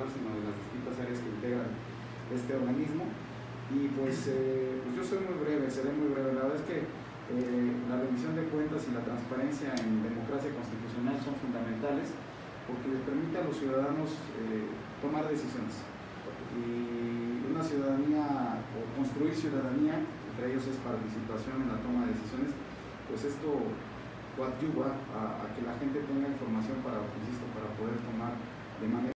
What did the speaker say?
sino de las distintas áreas que integran este organismo. Y pues yo soy muy breve, seré muy breve. La verdad es que la rendición de cuentas y la transparencia en democracia constitucional son fundamentales porque les permite a los ciudadanos tomar decisiones. Y una ciudadanía, o construir ciudadanía, entre ellos es participación en la toma de decisiones, pues esto coadyuva a que la gente tenga información para, insisto, para poder tomar de manera